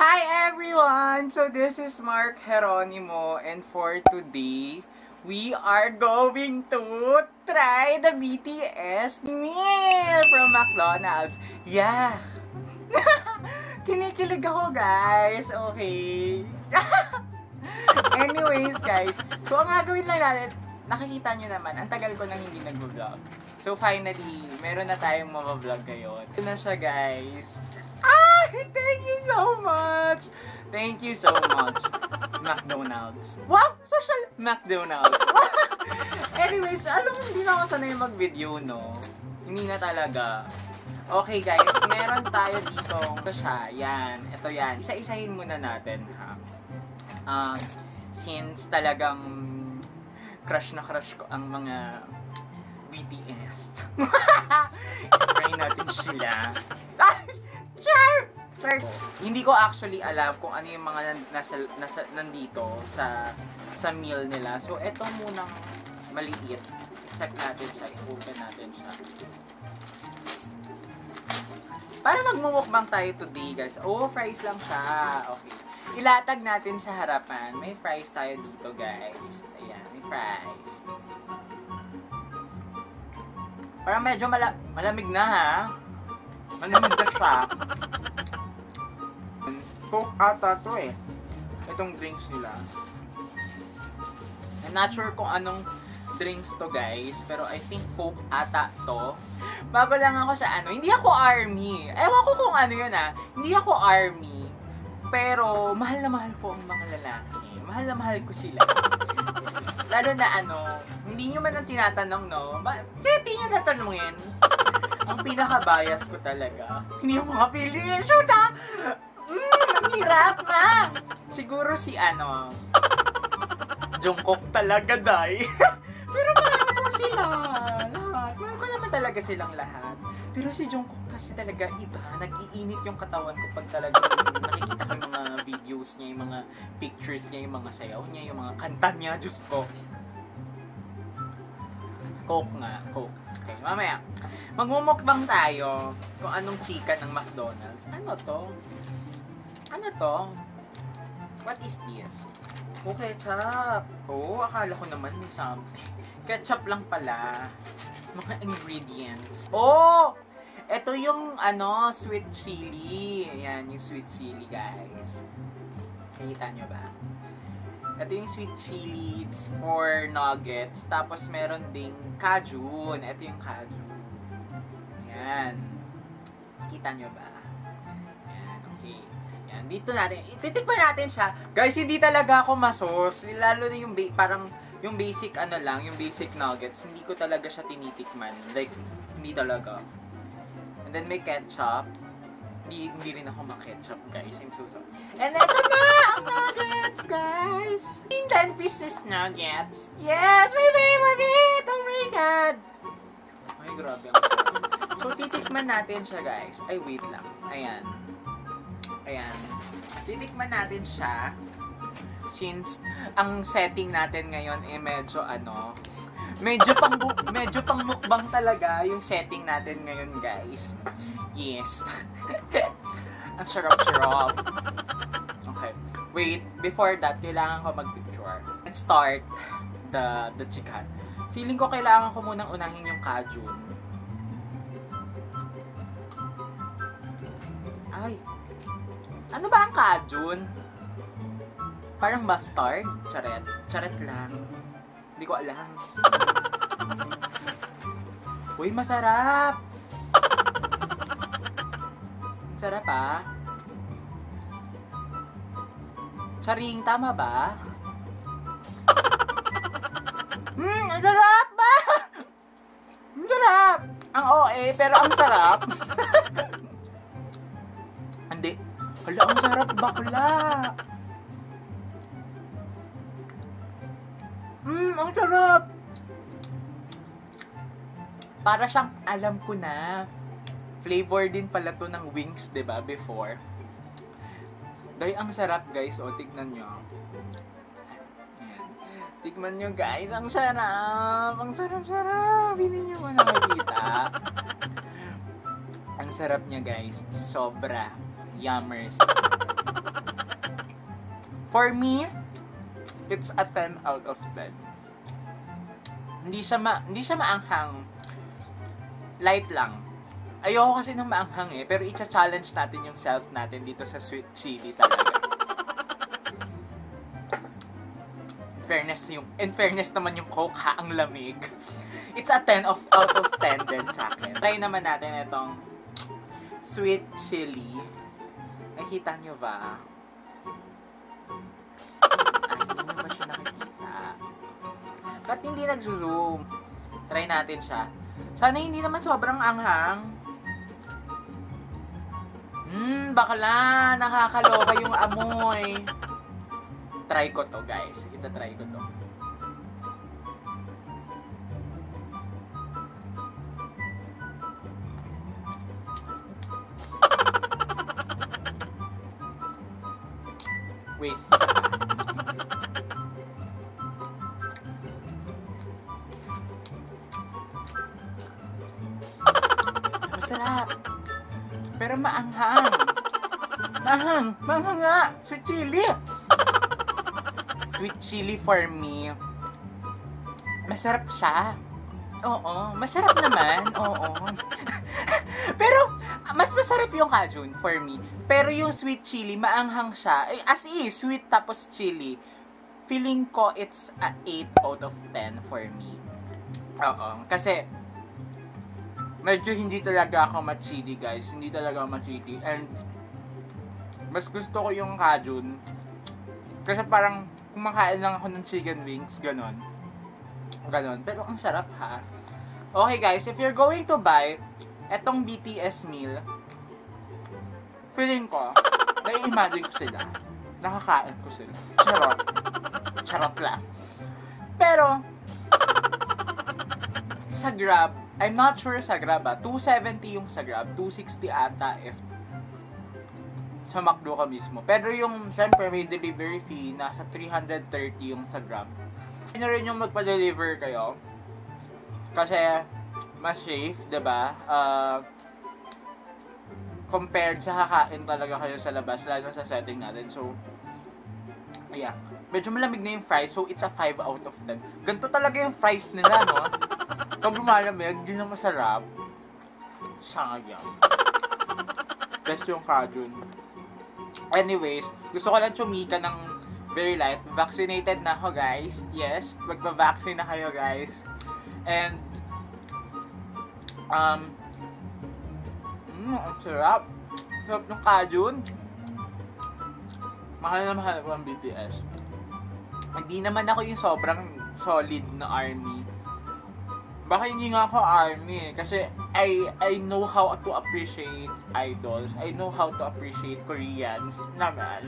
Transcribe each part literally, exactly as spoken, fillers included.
Hi everyone! So this is Mark Geronimo, and for today, we are going to try the B T S meal from McDonald's. Yeah! Kinikilig ako, guys. Okay. Anyways, guys, so ang gagawin lang natin, nakikita nyo naman, ang tagal ko nang hindi nag-vlog. So finally, meron na tayong mama-vlog ngayon. Ito na siya, guys. Ah! Thank you so much! Thank you so much, McDonald's. Wow! Social McDonald's. Anyways, alam mo, hindi na ako sanay mag-video, no? Hindi na talaga. Okay, guys, meron tayo dito. Ito siya, yan. Ito yan. Isa-isahin muna natin, ha? Um, since talagang crush na crush ko ang mga B T S. Try natin sila. Char! Char! Hindi ko actually alam kung ano yung mga nasa, nasa, nandito sa sa meal nila. So, eto munang maliit. I-check natin siya. I-open natin siya. Para magmumukbang tayo today, guys. Oh, fries lang siya. Okay. Ilatag natin sa harapan. May fries tayo dito, guys. Ayan, may fries. Parang medyo mala malamig na, ha? Malamig na siya. Coke ata to eh. Itong drinks nila. I'm not sure kung anong drinks to, guys. Pero I think Coke ata to. Bago lang ako sa ano. Hindi ako army. Ewan ko kung ano yun, ah. Hindi ako army. Pero mahal na mahal ko ang mga lalaki. Mahal na mahal ko sila. Lalo na ano, hindi nyo man ang tinatanong, no? Ba hindi nyo tatanungin. Ang pinaka-bias ko talaga. Hindi yung mga pili. Shoot, ha? Mmm, ang hirap na. Siguro si ano, Jungkook talaga, day. Pero mahal ko sila. Lahat. Mahal ko naman talaga silang lahat. Pero si Jungkook kasi talaga iba. Nag-iinit yung katawan ko pag talaga nakikita ko yung mga videos niya, yung mga pictures niya, yung mga sayaw niya, yung mga kanta niya. Diyos ko. Coke nga. Coke. Okay, mamaya. Magmumukbang tayo kung anong chika ng McDonald's. Ano to? Ano to? What is this? Oh, ketchup. Oh, akala ko naman may something. Ketchup lang pala. Mga ingredients. Oh! Ito yung, ano, sweet chili. Ayan, yung sweet chili, guys. Nakita nyo ba? Ito yung sweet chili. It's for nuggets. Tapos, meron ding cajun. Ito yung cajun. Ayan. Kita nyo ba? Ayan, okay. Ayan, dito natin. Ititikman natin siya. Guys, hindi talaga ako masos. Lalo na yung parang yung basic ano lang, yung basic nuggets. Hindi ko talaga siya tinitikman. Like, hindi talaga. And then may ketchup. Hindi, hindi rin ako ma-ketchup, guys. I'm so sorry. And ito na ang nuggets, guys! ten pieces nuggets. Yes! My favorite! Oh my God! Ay, grabe. So, titikman natin siya, guys. Ay, wait lang. Ayan. Ayan. Titikman natin siya. Since ang setting natin ngayon eh medyo ano, medyo pang medyo pang mukbang talaga yung setting natin ngayon, guys. Yes. Ang sarap-sarap. Okay. Wait, before that, kailangan ko mag-picture. Let's start the the chicken. Feeling ko kailangan ko munang unahin yung cajun. Ay. Ano ba ang cajun? Parang mustard? Charet. Charet lang. Hindi ko alam. Uy, masarap! Sarap, ah. Charing, tama ba? Hmm, ang sarap ba? Ang sarap! Ang O A, pero ang sarap. Hindi. Hala, ang sarap, bakla. Mmm, ang sarap! Para siyang, alam ko na, flavor din pala to ng wings, diba, before. Dahil ang sarap, guys. O, tignan nyo. Ayan. Tignan nyo, guys. Ang sarap! Ang sarap-sarap! Hindi nyo ba nakikita? Ang sarap niya, guys. Sobra. Yummers. For me, it's a ten out of ten. Hindi siya ma hindi siya maanghang. Light lang. Ayoko kasi ng maanghang eh, pero i-challenge natin yung self natin dito sa sweet chili talaga. Fairness yung, in fairness naman yung Coke ha, ang lamig. It's a ten of, out of ten din sa akin. Try naman natin itong sweet chili. Nakita nyo ba? Ay, hindi nyo ba siya nakikita? Ba't hindi nag-zoom? Try natin siya. Sana hindi naman sobrang anghang. Hmm, bakla. Nakakaloka yung amoy. Try ko to, guys. Ita-try ko to. Wait, isa pa. Masarap. Pero maanghang. Maanghang. Maanghang nga. Sweet chili. Sweet chili for me. Masarap siya. Oo. Masarap naman. Oo. Pero, mas masarap yung Cajun for me. Pero yung sweet chili, maanghang siya. As is, sweet tapos chili. Feeling ko it's a eight out of ten for me. Oo. Kasi, medyo hindi talaga ako ma-chili, guys. Hindi talaga ako ma-chili. And, mas gusto ko yung Cajun. Kasi parang, kumakain lang ako ng chicken wings. Ganon. Ganon. Pero, ang sarap, ha? Okay, guys. If you're going to buy etong B T S meal, feeling ko, nai-imagine ko sila. Nakakain ko sila. Charot. Charot lang. Pero, sa Grab, I'm not sure sa Grab ah. two seventy yung sa Grab. two sixty ata if sa McDo ka mismo. Pero yung, syempre, may delivery fee. Nasa three thirty yung sa Grab. Hindi na rin yung magpa-deliver kayo. Kasi, mas safe, diba? Uh, compared sa kakain talaga kayo sa labas, lalo sa setting natin. So, yeah. Medyo malamig na yung fries, so it's a five out of ten. Ganito talaga yung fries nila, no? Pag lumalamig, hindi na masarap. Sayang. Best yung Cajun. Anyways, gusto ko lang chumika ng very light. Vaccinated na ako, guys. Yes, magpa-vaccine na kayo, guys. And, um, mm, ang sarap. Sarap ng Cajun. Mahal na mahal ko ang B T S. Hindi naman ako yung sobrang solid na ARMY. Baka hindi nga ako ARMY eh. Kasi I, I know how to appreciate idols. I know how to appreciate Koreans naman.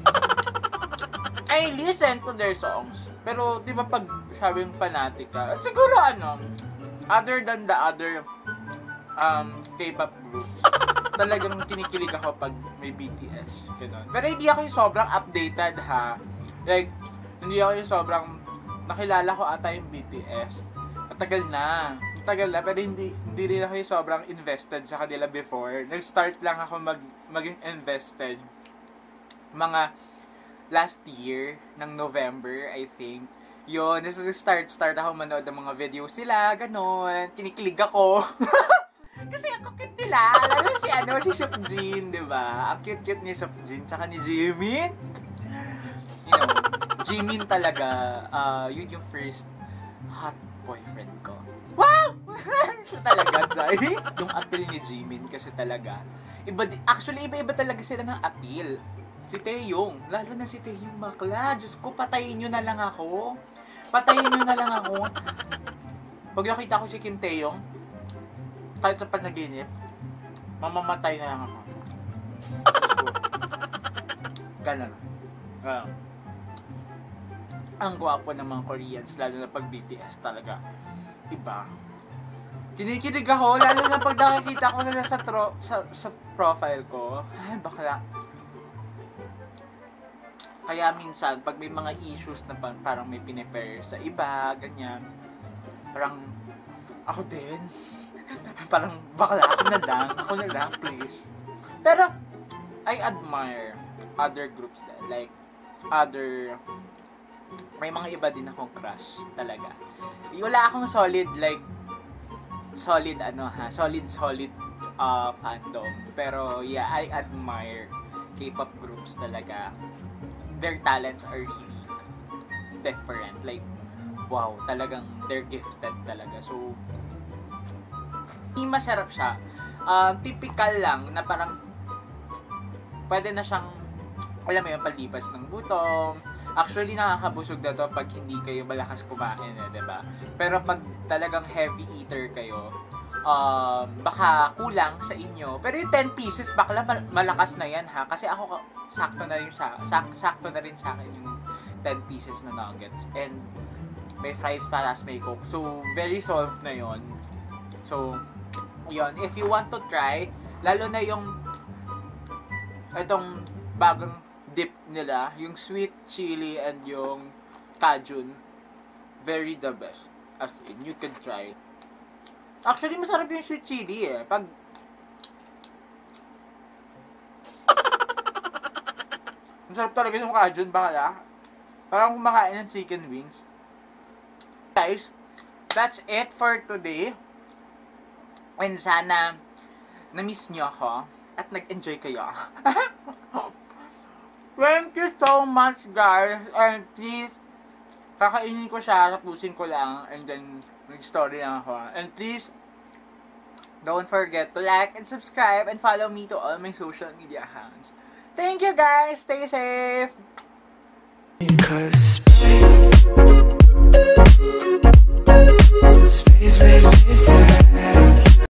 I listen to their songs. Pero di ba pag sabing fanatic ka, at siguro ano, other than the other um, K-pop groups, talagang kinikilig ako pag may B T S. Ganun. Pero hindi ako yung sobrang updated ha. Like, hindi ako yung sobrang nakilala ko ata yung B T S. Matagal na. Matagal na. Pero hindi, hindi rin ako yung sobrang invested sa kanila before. Nag-start lang ako mag, maging invested mga last year ng November, I think. Yun, nag-start start ako manood ng mga videos sila, ganon. Kinikilig ako. Kasi ang cute nila. Lalo si ano, si Seokjin, di ba? Ang cute-cute ni Seokjin, tsaka ni Jimin. You know, Jimin talaga, uh, yun yung first hot boyfriend ko. Wow! Siya talaga, Zay. Yung appeal ni Jimin kasi talaga. Iba, actually, iba-iba talaga sila ng appeal. Si Taeyong, lalo na si Taeyong bakla. Diyos ko, patayin nyo na lang ako. Patayin nyo na lang ako. Pag nakita ko si Kim Taeyong, kahit sa panaginip, mamamatay na lang ako. Diyos ko. Ganon. Uh, ang gwapo ng mga Koreans, lalo na pag B T S talaga. Iba. Kinikilig ako, lalo na pag nakikita ko na sa, tro- sa, sa profile ko. Ay, bakla. Kaya minsan, pag may mga issues na parang may pinipare sa iba, ganyan, parang, ako din, parang, bakla, ako na lang, ako na lang, please. Pero, I admire other groups that, like, other, may mga iba din akong crush talaga. Wala akong solid, like, solid, ano ha, solid, solid uh, fandom. Pero, yeah, I admire K-pop groups talaga. Their talents are really different. Like, wow, talagang they're gifted talaga. So, masarap siya. Uh, typical lang na parang pwede na siyang, alam mo yung palipas ng gutom. Actually, nakakabusog na to pag hindi kayo malakas kumain, eh, diba? Pero pag talagang heavy eater kayo, um, baka kulang sa inyo. Pero yung ten pieces, bakla malakas na yan, ha? Kasi ako, sakto na rin sa, sak, sakto na rin sa akin yung ten pieces na nuggets. And may fries pa, tas may coke. So, very solved na yon. So, yon, if you want to try, lalo na yung itong bagong dip nila, yung sweet chili and yung cajun, very the best. As in, you can try. Actually, masarap yung sweet chili eh. Pag masarap talaga yung cajun, bakala. Parang kumakain ng chicken wings. Guys, that's it for today. And sana na-miss nyo ako at nag-enjoy kayo. Thank you so much, guys. And please, kakainin ko siya, tapusin ko lang, and then nag-story lang ako. And please, don't forget to like and subscribe and follow me to all my social media accounts. Thank you, guys. Stay safe. Because space makes me sad.